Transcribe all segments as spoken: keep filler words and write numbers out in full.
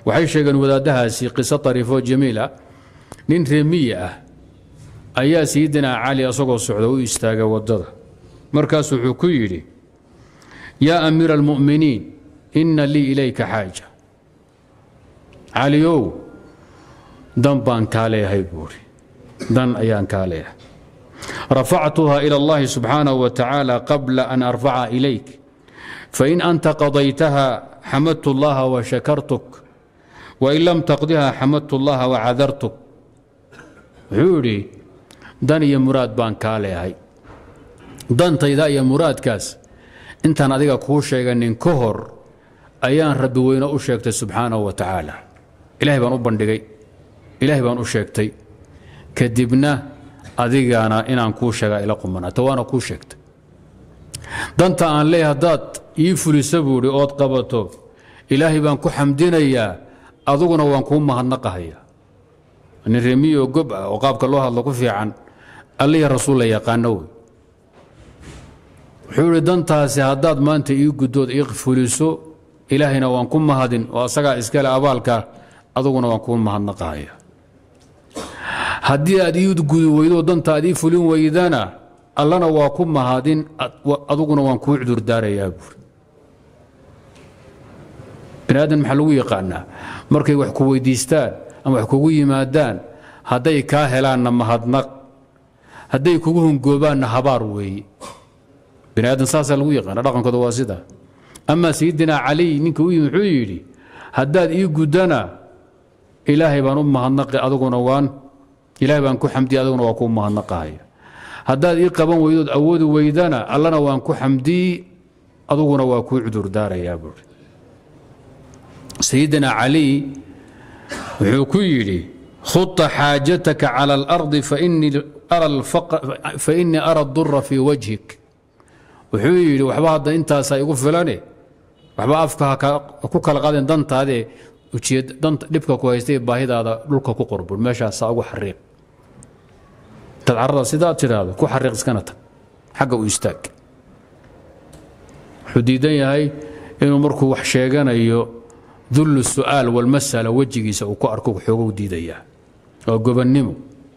waxay sheegeen wadaadahaasi qiso طariifo jamiila nin reemiye ah ayaa sayidina cali asagoo socda u istaagay wadada markaas wuxuu ku yidhi yaa amiira almu'miniin inna lii ilayka xaaja caliyow dan baan kaa leeyahay buuri dan ayaan kaa leeyahay rafactuha ila allahi subxaanahu wa tacaala qabla an arfaca ilayk fain anta qadaytaha xamadtu allaha wa shakartuk wain lam taqdiha xamadtu allaha wa cadartuk wuxuu yidhi dan iyo muraad baan kaa leeyahay dantayda iyo muraadkaas intaan adiga kuu sheeganin ka hor ayaan rabbi weyne u sheegtay subxaanahu wa tacaala ilaahay baan u bandhigay ilaahay baan u sheegtay kadibna adigana inaan kuu sheegaa ila qumanaato waana kuu sheegtay danta aan leeyahay haddaad ii fulisa buuhi ood qabato ilaahay baan ku xamdinayaa aduguna waan kuu mahadnaqahayaa nin reemiyo gob ah oo qaabka loo hadlo ku fiican allihii rasuul la yaqaano wey wuxuu yidhi dantaasi haddaad maanta ii guddood ii fuliso ilaahayna waan ku mahadin oo asagaa iskale abaalka aduguna waan kuu mahadnaqahaya haddii aad ii gudi weydo danta aad ii fulin weydana allana waa ku mahadin aduguna waan kuu cudurdaarayaa buuri bini aadan maxaa lagu yaqaanaa markay wax ku weydiistaan ama wax kugu yimaadaan hadday kaa helaanna mahadnaq hadday kugu hungoobaanna habaar weeye bini aadan saasaa lagu yaqaana dhaqankooda waa sidaa amaa sayidina cali ninka u yimi wuxuu yidhi haddaad ii guddana ilaahay baan u mahadnaqi aduguna waan ilaahay baan ku xamdiya aduguna waa kuu mahadnaqahaya haddaad ii qaban weydood awoodi weydana allana waan ku xamdiyi aduguna waa kuu cudurdaarayaa buuri sayidina cali wuxuu ku yidhi khuta xaajataka cala alardi fainii ara dura fii wajhik wuxuu yidhi waxba hadda intaasaa igu filane waxba afka ku kala qaadeen dantaadee dhibka ku haystay baahidaada dhulka ku qorbur meeshaasaa ugu xariiq intaad carrada sidaad tidhaahdo ku xariiq iskana tag xagga u istaag wuxuu diidan yahay inuu markuu wax sheeganayo dullu su'aal walmasala wejigiisa uu ku arko xoogow diidayaa oo gobannimo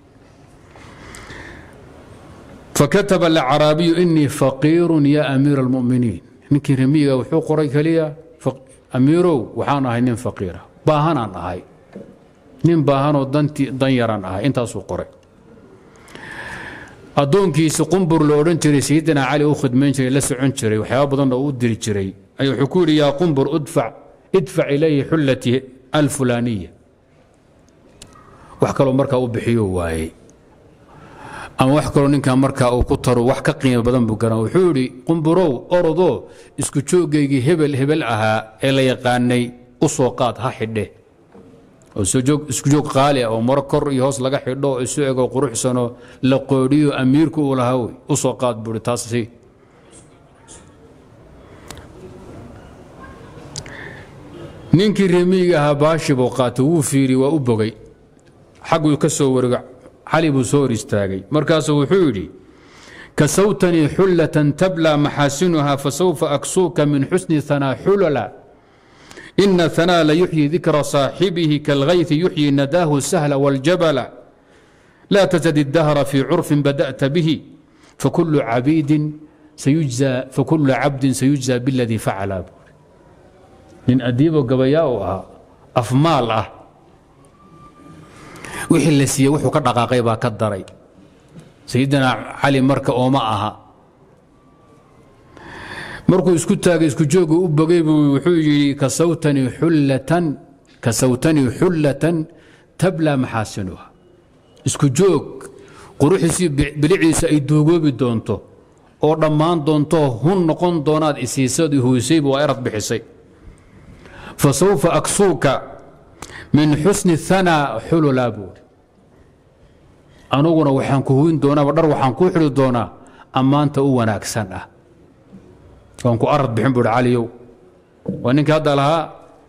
fakataba alcaraabiyu inii faqiirun ya amiira almu'miniin ninkii remiyiga wuxuu qoray keliya amiirow waxaan ahay nin faqiira baahanaan ahay nin baahanoo dan yaraan ahay intaasuu qoray addoonkiisi qumbur la odhan jiray sayidina cali u khidmayn jiray la socon jiray waxyaaba badanna uu u diri jiray ayuu wuxuu ku yidhi yaa qumbur udfac idfac ilayhi xullati alfulaaniya wax kaloo markaa u bixiyo waayey ama wax kaloo ninkan markaa uu ku taro wax ka qiimo badan buu garan wuxuu yidhi qumburow orodoo isku jooggaygii hebel hebel ahaa ee la yaqaanay u soo qaad ha xidhe oo isku joog qaali ah oo maro kor iyo hoos laga xidho oo isu ego quruxsanoo la qoodhiyo amiirku uu lahaa wey u soo qaad buuhi taas si ninkii reemiyiga ahaa baashi buu qaatay wuu fiiri waa u bogay xagguu ka soo wareego cali buu soo hor istaagay markaasuu wuxuu yidhi kasawtanii xullatan tablaa maxaasinuha fasawfa aksuuka min xusni hanaa xulala ina hanaa la yuxyi dikra saaxibihi kaalgaythi yuxyi nadaahu sahla waljabala laa tazad iddahra fii curfin bada'ta bihi fakulu cabidin fakulu cabdin sayujza biladii facala buuri nin adiiboo gabayaa u ahaa afmaal ah wixii la siiyey wuxuu ka dhaqaaqay baa ka daray sayidina cali marka ooma aha markuu isku taagay isku jooga u bogay buu wuxuu yidhi kasawtanii xullatan kasawtanii xullatan tablaa maxaasinuha isku joog quruxiisii biliciisa ay duugoobi doonto oo dhammaan doonto hun noqon doonaad isiisad ihuysayba waa erad bixisay fasawfa aksuuka min xusni hanaa xululaa buuri anuguna waxaan ku huwin doonaaba dhar waxaan kuu xidhi doonaa ammaanta u wanaagsan ah waan ku arad bixin buuhi caliyow waa ninka hadda lahaa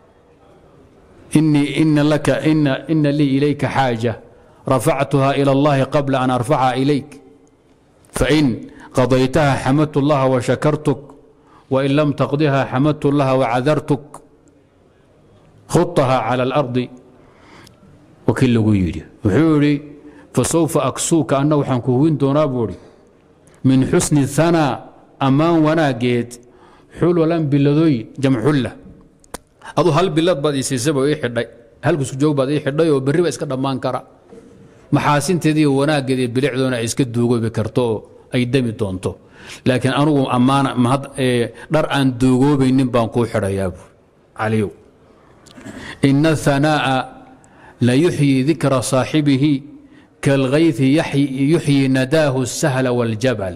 ina lii ilayka xaaja rafactuha ila allahi qabla an arfaca ilayk fain qadaytaha xamadtu allaha washakartuk wain lam taqdiha xamadtu allaha wacadartuk خطها على الأرض وكل يجي وحوري فسوف أكسوك أنه حنكوين دونابوري من حسن الثناء أمان وناجيت حلو لم بلدوي جمع حلة أضو هل بلاد بدي سيسبه إيه حدي هل كسو جو بدي حدي وبري بس كده مان كرا محاسن تدي وناجي بلعدونا إسكت دوجو بكرتو أي دمي تونتو لكن أنا أمان ما هاد در أن دوجو بينن بانكو حرياب عليو إن الثناء لا يحيي ذكر صاحبه كالغيث يحيي, يحيي نداه السهل والجبل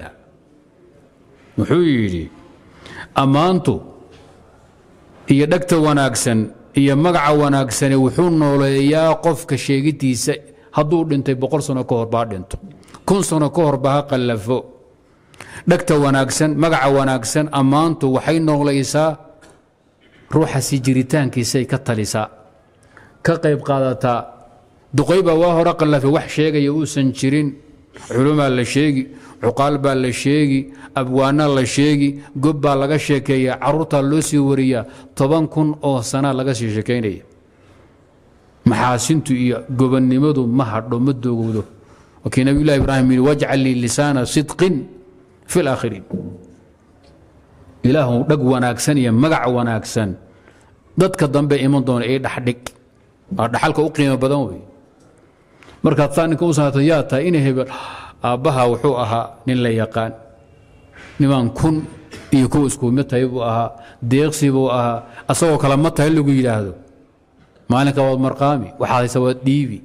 وحيري أمانتو هي دكتور وناكسن هي مقع وناكسن وحون نوليا قف كشيغتي هدور دنتي بقر سنة كهر بعد دنتو كن سنة كهر بها قلفو دكتور وناكسن مقع وناكسن أمانتو وحين نوليسا روح سجريتان كيسي كتليسا كقيب قادتا دقيبة واه رقل في وح شيء يوسن شيرين علوم على شيء عقال على شيء أبوانا على شيء قب على شيء عروت اللوسي وريا طبعا كن أو سنة على شيء كيني محاسنتو إياه قبل نمدو مهر مدو قودو وكي نبي الله إبراهيم واجعل لي لسان صدق في الآخرين إله دق وناكسن يا مقع وناكسن ضدك الضنب إيمان دون إيه دحدك دحالك أقيم بدون marka taani ku saatayata in hebel aabaha wuxuu ahaa nin la yaqaan niman kun iyo ku isku mid tahay buu ahaa deeqsi buu ahaa asagoo kala ma tahay lagu yiraahdo maalinka wad marqaami waxa ay soo dhiibi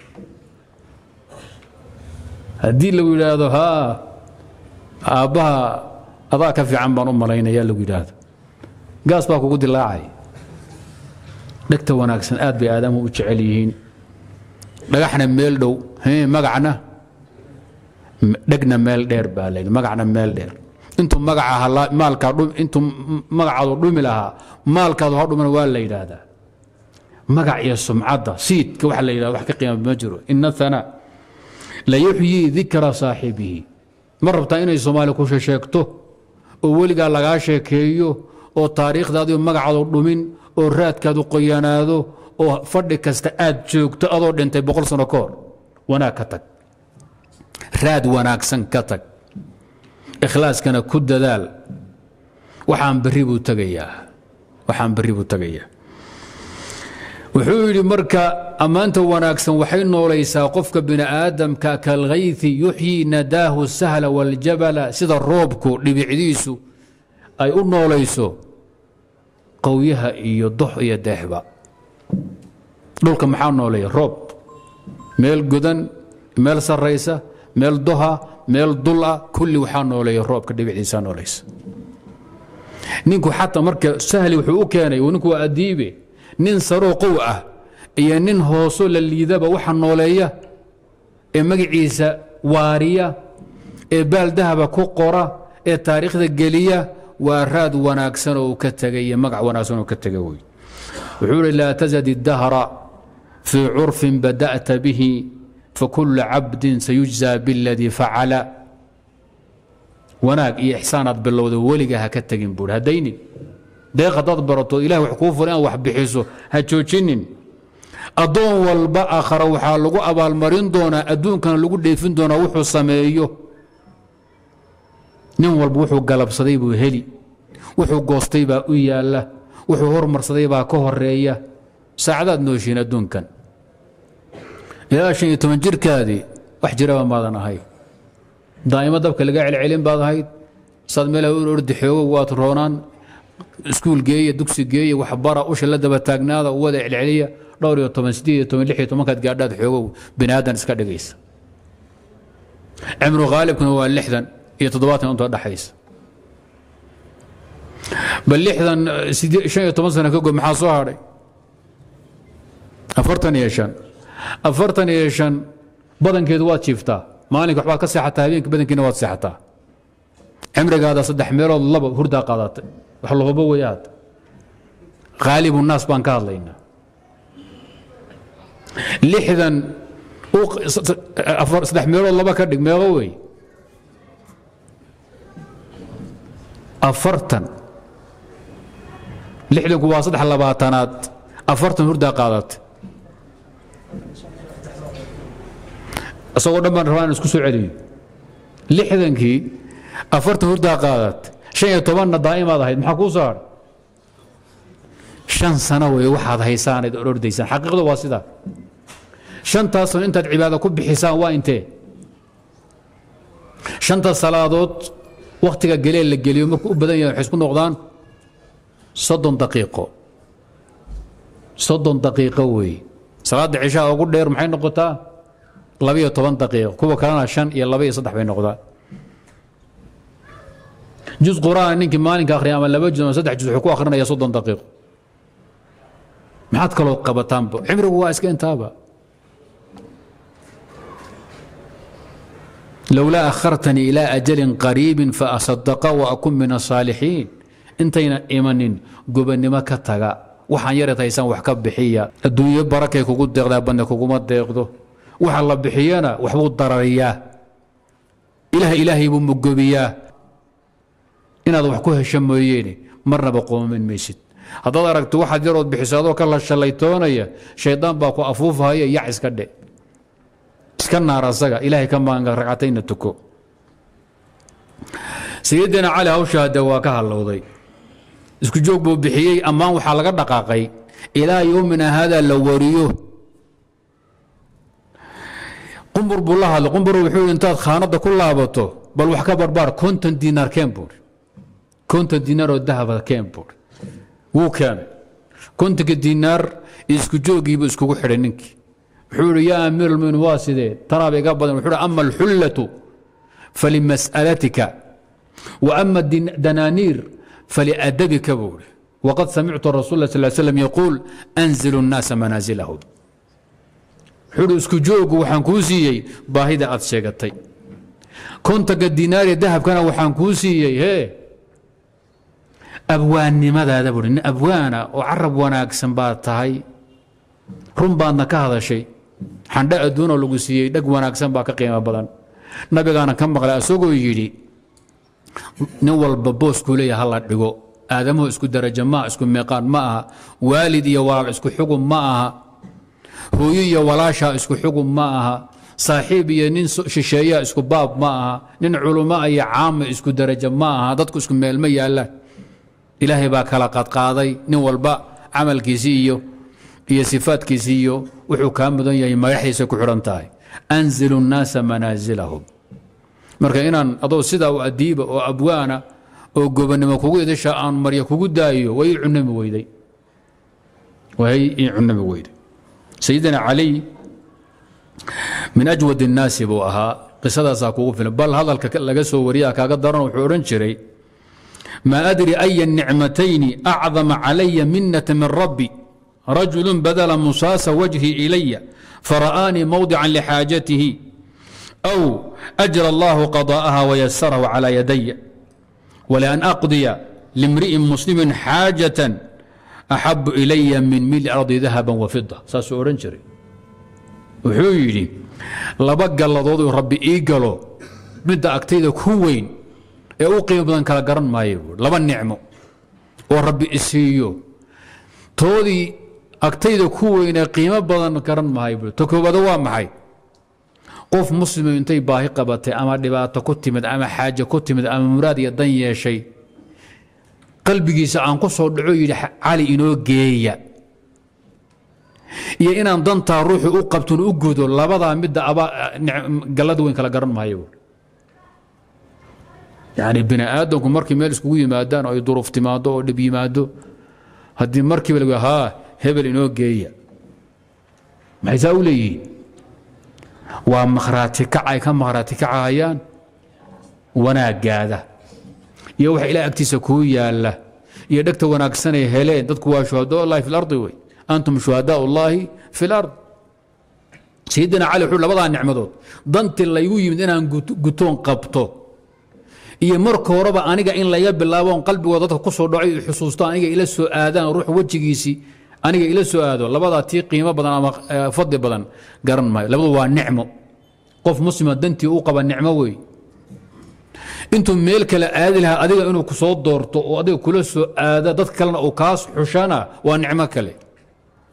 hadii lagu yiraahdo ha aabaha adaa ka fiican baan u malaynaya lagu yiraahdo gaas baa kugu dilaacay dhagta wanaagsan aad bay aadamu u jecel yihiin dhagaxna meel dhow hee magacna dhagna meel dheer baa leeyahay magacna meel dheer intuu magaca maalka dhum intuu magacaadu dhumi lahaa maalkaadu ha dhumin waa la yiraahdaa magac iyo sumcada siidka waxa la yiraahdaa wax ka qiimo ma jiro inna thana la yuhyi dhikra saahibihi marabta inay Soomaali ku sheegto oo waliga laga sheekeeyo oo taariikhdaadu magacaadu dhumin oo raadkaadu qoyanaado oo fadhi kasta aad joogto adoo dhintay boqol sano ka hor wanaag ka tag raad wanaagsan ka tag ikhlaaskana ku dadaal waxaan bari buu tagayaa waxaan bari buu tagayaa wuxuu yiri marka amaanta wanaagsan waxay noolaysaa qofka bini aadamka kal ghaythi yuhyi nadahu sahla wal jabala sida roobku dhibicdiisu ay u noolayso qowyaha iyo dox iyo deexba dhulka maxaa nooleeya roob meel godan meel sarreysa meel doha meel dula kulli waxaa nooleeya roobka dhibicdiisa noolaysa ninku xataa marka sahli wuxuu u keenay ninku waa adiibe nin saroo qow ah iyo nin hooso la liidaba waxa nooleeya ee magaciisa waariya ee baaldahaba ku qora ee taariikhda geliya waa raad wanaagsan oo ka tagay magac wanaagsan oo ka tagay وحول لا تزد الدهر في عرف بدأت به فكل عبد سيجزى بالذي فعل وناك إحسانات بالله ولقها كتجن بول هديني دقيقة تضبرته إله وحكوف ولا وحبحسه هتشوشنين أدون والباء آخر وحال لقوا أبا المرين دونا أدون كان لقوا ديفين دونا وحو سمايو نم والبوحو قلب صديب وهلي وحو قوستيبا ويا الله wuxuu hormarsaday baa ka horeeya saacadaad nooshiin adduunkan ilaa shan iyo toban jirkaadii wax jiraba maadan ahay daa'ima dabka laga celcelin baad ahayd sad meel u ordi xoogo waad roonaan iskuul geeya dugsi geeya wax bara usha la daba taagnaada wada celceliya dhowr iyo toban sideed iyo toban lix iyo toban kaad gaadhaad xoogo binaadan iska dhigaysa cimru qaalibkuna waa lixdan iyo toddobaatan inta dhaxaysa بل لحظا شيء تمسنا كوكو محاصو هاري أفرتني يشان أفرتني يشان بدن كيدوات شيفتا مالك وحبا كسيحة هابينك بدن كينوات سيحتا عمرك هذا صدح ميرو الله هردا قادات وحلو بويات غالب الناس بانكار لينا لحظا صدح ميرو الله بكردك ميغوي أفرتن لحدك waa saddex labaatanaad afartan hurdaa qaadat asagoo dhan baan rabaa inaan isku soo celiyo lixdankii afartan hurdaa qaadat shan iyo tobanna daa'imaad ahayd maxaa kuu saaray shan sano wey waxaad haysaanayd orordaysaan xaqiiqdu waa sidaa shantaas sano intaad cibaado ku bixisaan waa intee shanta salaadood wakhtiga gelee la geliyo markuu u badan yahay waxay isku noqdaan soddon daqiiqo soddon daqiiqo weeye salaadda cishaa ugu dheer maxay noqotaa labiyo toban daqiiqo kuwa kalena shan iyo laba iyo saddex bay noqdaan juz qur'aan ninkii maalinka akhriya ama laba juz ama saddex juz wuxuu ku akhrinaya soddon daqiiqo maxaad kaloo qabataanba cimrigu waa iska intaaba lowlaa akhartanii ilaa ajalin qariibin faasadaqa waakun min asaalixiin intayna imanin gobannimo ka taga waxaan yareed haysaan wax ka bixiya adduunyo barakay kugu deeqdaa badne kuguma deeqdo waxa la bixiyana waxbuu darariyaa ilaah ilaahay buu mugobiyaa inaad wax ku hesho mooyeene marnaba qoomin maysid haddaad aragto waxaad yarood bixiso adoo ka la shallaytoonaya shaydaan baa ku afuufahaya yac iska dhe iska naar asaga ilaahay ka maanga ragcatayna tuko sayidina cali hawshaade waa ka hallowday isku joog buu bixiyey ammaan waxaa laga dhaqaaqay ilaa yowmina haadaa la wariyo qumbur buu la hadlay qumbur wuxuu intaad khaanadda ku laabato bal wax ka barbaar konton diinaar keen buuri konton diinaar oo dahaba keen buuri wuu keenay kontonka diinaar isku joogiibuu iskugu xidhay ninkii wuxuu yidhi yaa amiir almu'miniin waa sidee tanaaba iga badan wuxuu yidhi ama alxullatu falimas'alatika wa ama danaaniir faliadabika buu yidhi waqad samictu rasuul allah sal slam yaquul anzilu nnaasa manaasilahum wuxuu yidhi isku joogu waxaan kuu siiyey baahida aad sheegatay kontonka diinaaree dahabkana waxaan kuu siiyey hee abwaannimadaada buuhi nin abwaana oo carab wanaagsan baad tahay run baadna ka hadashay xandhe adduunoo lagu siiyey dheg wanaagsan baa ka qiimo badan nabigaana ka maqlay asagoo yidhi nin walba booskuu leeyaha hala dhigo aadamuhu isku darajo maaha isku meeqaan ma aha waalid iyo walaal isku xugum ma aha hooyo iyo walaashaa isku xugum ma aha saaxiib iyo nin shisheeyaa isku baab ma aha nin culummo iyo caama isku darajo ma aha dadku isku meelma yaallaan ilaahay baa kala qadqaaday nin walba camalkiisii iyo iyo sifaadkiisii iyo wuxuu kaa mudan yahay magaxiisa ku xidhan tahay anzilu nnaasa manaasilahum marka inaan adoo sidaa u adiiba oo abwaana oo gobannimo kugu idasha aan marya kugu daayo way ii cunami weyday way ii cunami weyday sayidina cali min ajwad الnaasi buu ahaa qisadaasaa kugu filan bal hadalka laga soo wariyaa kaaga daran wuxuu odhan jiray ما أدري أي النعمتين أعظم علي منة من ربي رجل بذل مصاص وجهي إلي فرآني موضعا لحاجته أو أجرى الله قضاءها ويسره على يدي ولأن أقضي لامرئ مسلم حاجة أحب إلي من ملء الأرض ذهبا وفضة ساس أورنجري وحيري لبقى الله ربي إيقلو بدأ أكتيد كوين ee u qiimo badan kala garan maayo laba nicmo oo rabbi isiiyo toodii agtayda ku weyn ee qiimo badan garan maayo to koobada waa maxay qof muslim intay baahi qabatay ama dhibaato ku timid ama xaaje ku timid ama muraad iyo dan yeeshay qalbigiisa aan ku soo dhaco yidhi cali inoo geeya iyo inaan dantaa ruuxu u qabtun u gudo labadaa midda aba gallada weyn kala garan maayo يعني بني آدمكم مركي ميل اسكو يمادان او ظروف تمادو او دب يمادو هدي مركي بلغا ها هبل انو جيا ما يساولي ومخراتي كعاي كم مخراتي كعايان وانا قاده يا وحي الى اكتيسا كو يالا يا دكتو وناقسني هيلين ددكو وا شهداء الله في الارض وي انتم شهداء الله في الارض سيدنا علي وحول لبدا نعمدود دنت لا يغو يمد انان غوتون قبطو iyo marka horeba aniga in laga bilaabo qalbigooda dadka ku soo dhacay xusuusto aniga ila soo aadaan ruux wajigiisi aniga ila soo aado labada tii qiimo badan ama fadli badan garan maayo labadu waa nicmo qof muslima dantii uu qaba nicmo weey intuu meel kale aadi lahaa adiga inuu ku soo doorto oo adiga kula soo aada dad kalena uu kaas xushana waa nicmo kale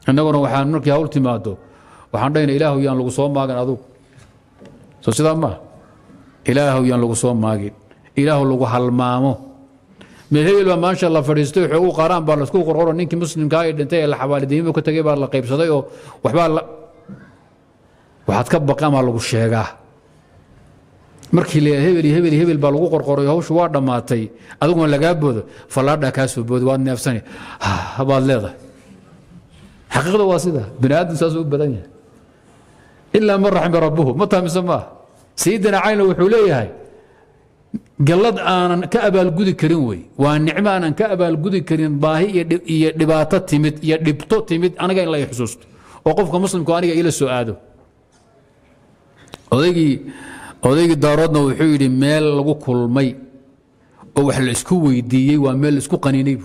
annaguna waxaan markii hawl timaado waxaan dhahayna ilaahu yaan lagu soo maagin adugu soo sidaa ma ilaahu yaan lagu soo maagin ilaahu lagu halmaamo mehel baa maasha Allah fadhiistay wuxuu u qaraan baa la isku qorqoro ninkii muslimka ah ee dhintay ee la xabaalideeyay ka tagay baa la qaybsaday oo waxba la waxaad ka baqama lagu sheegaa markii la hebel hebel hebel baa lagu qorqoray hawshu waa dhamaatay adiguna laga boodo falaadha ka soo boodo waad neefsan habaad leedahay xaqiiqada waa sida binaadin saas u badan yahay illa man rahima rabbuhu mata misma sayyidina ayna wuxuu leeyahay galad aanan ka abaal gudi karin way waa nicmo aanan ka abaal gudi karin baahi iyo dhibaato timid iyo dhibto timid aniga in la xusuusto oo qofka muslimku aniga ila soo aado odaygii odaygii daaroodna wuxuu yidhi meel lagu kulmay oo wax la isku weydiiyey waa meel isku qaniinay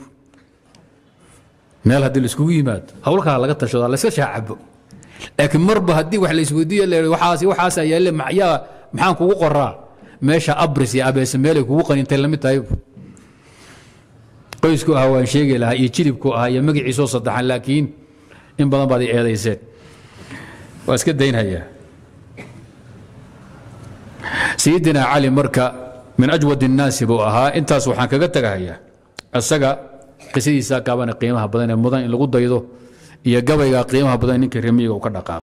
meel haddii la iskugu yimaado hawlkaa laga tashado la iska shaacabo laakiin marba haddii wax la isweydiiyo waxaas waxaas yaale maxyaa maxaan kugu qoraa meesha abris iyo abees meel ay kugu qaniintay la mid tahay qoysku ah waan sheegi lahaa iyo jilibku ah iyo magaciisa saddexan laakiin in badan baad eedayseen waa iska daynhayaa سيدنا علي مركا من أجود الناس بو أها انت سوحان كغا تغايا اسغا قصيديسا كابان قيمها بدن مدن ان لو دايدو iyo gabayga qiimaha badan ninka reemiga uu ka dhaqaa